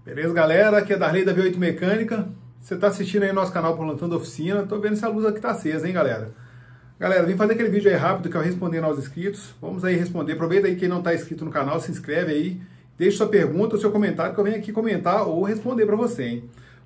Beleza, galera? Aqui é Darley da V8 Mecânica. Você está assistindo aí nosso canal Plantando Oficina. Tô vendo se a luz aqui tá acesa, hein, galera? Galera, vim fazer aquele vídeo aí rápido que eu respondendo aos inscritos. Vamos aí responder. Aproveita aí quem não está inscrito no canal, se inscreve aí. Deixe sua pergunta ou seu comentário que eu venho aqui comentar ou responder para você, hein?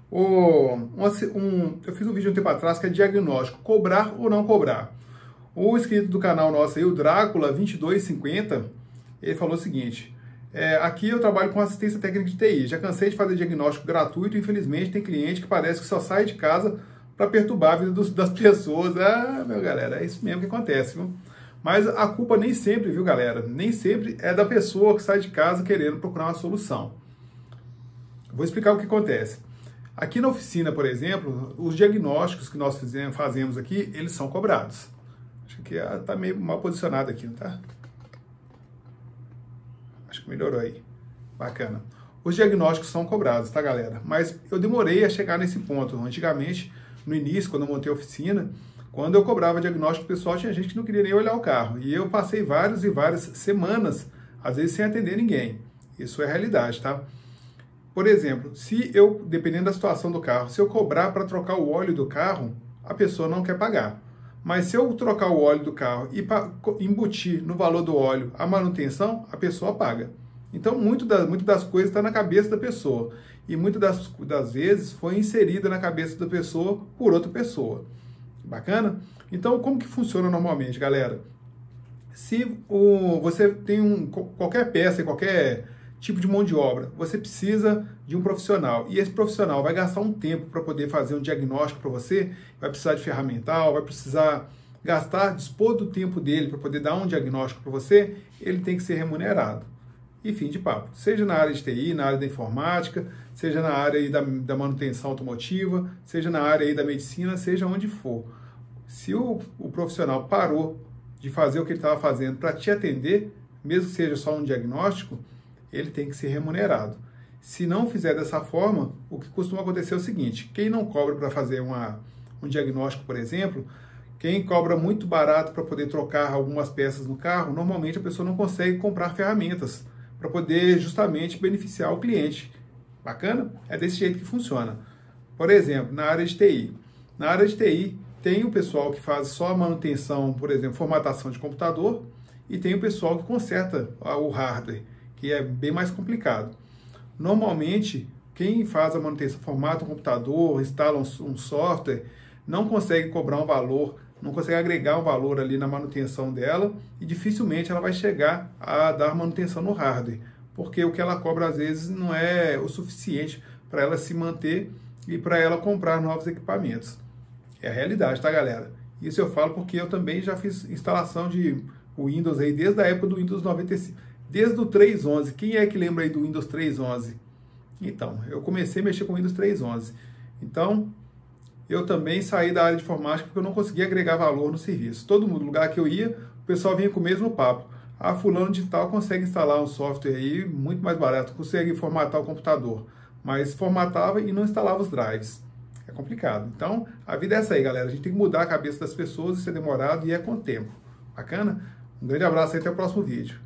Eu fiz um vídeo um tempo atrás que é diagnóstico, cobrar ou não cobrar. O inscrito do canal nosso aí, o Drácula 2250, ele falou o seguinte: aqui eu trabalho com assistência técnica de TI, já cansei de fazer diagnóstico gratuito, infelizmente tem cliente que parece que só sai de casa para perturbar a vida das pessoas. Meu galera, é isso mesmo que acontece, viu? Mas a culpa nem sempre, viu, galera? Nem sempre é da pessoa que sai de casa querendo procurar uma solução. Vou explicar o que acontece. Aqui na oficina, por exemplo, os diagnósticos que nós fazemos aqui, eles são cobrados. Acho que tá meio mal posicionado aqui, não tá? Acho que melhorou aí. Bacana. Os diagnósticos são cobrados, tá, galera? Mas eu demorei a chegar nesse ponto. Antigamente, no início, quando eu montei a oficina, quando eu cobrava diagnóstico pessoal, tinha gente que não queria nem olhar o carro. E eu passei várias e várias semanas, às vezes, sem atender ninguém. Isso é realidade, tá? Por exemplo, se eu, dependendo da situação do carro, se eu cobrar para trocar o óleo do carro, a pessoa não quer pagar. Mas se eu trocar o óleo do carro e embutir no valor do óleo a manutenção, a pessoa paga. Então, muito das coisas está na cabeça da pessoa. E muitas das vezes foi inserida na cabeça da pessoa por outra pessoa. Bacana? Então, como que funciona normalmente, galera? Se você tem qualquer peça, qualquer tipo de mão de obra, você precisa de um profissional. E esse profissional vai gastar um tempo para poder fazer um diagnóstico para você, vai precisar de ferramental, vai precisar dispor do tempo dele para poder dar um diagnóstico para você, ele tem que ser remunerado. E fim de papo. Seja na área de TI, na área da informática, seja na área aí da manutenção automotiva, seja na área aí da medicina, seja onde for. Se o profissional parou de fazer o que ele estava fazendo para te atender, mesmo que seja só um diagnóstico, ele tem que ser remunerado. Se não fizer dessa forma, o que costuma acontecer é o seguinte: quem não cobra para fazer um diagnóstico, por exemplo, quem cobra muito barato para poder trocar algumas peças no carro, normalmente a pessoa não consegue comprar ferramentas para poder justamente beneficiar o cliente. Bacana? É desse jeito que funciona. Por exemplo, na área de TI. Na área de TI, tem o pessoal que faz só a manutenção, por exemplo, formatação de computador, e tem o pessoal que conserta o hardware, que é bem mais complicado. Normalmente, quem faz a manutenção, formata o computador, instala um software, não consegue cobrar um valor, não consegue agregar um valor ali na manutenção dela e dificilmente ela vai chegar a dar manutenção no hardware, porque o que ela cobra às vezes não é o suficiente para ela se manter e para ela comprar novos equipamentos. É a realidade, tá, galera? Isso eu falo porque eu também já fiz instalação de Windows aí desde a época do Windows 95. Desde o 3.11, quem é que lembra aí do Windows 3.11? Então, eu comecei a mexer com o Windows 3.11. Então, eu também saí da área de informática porque eu não conseguia agregar valor no serviço. Todo mundo, lugar que eu ia, o pessoal vinha com o mesmo papo. Fulano de tal consegue instalar um software aí muito mais barato, consegue formatar o computador. Mas formatava e não instalava os drives. É complicado. Então, a vida é essa aí, galera. A gente tem que mudar a cabeça das pessoas, isso é demorado e é com o tempo. Bacana? Um grande abraço e até o próximo vídeo.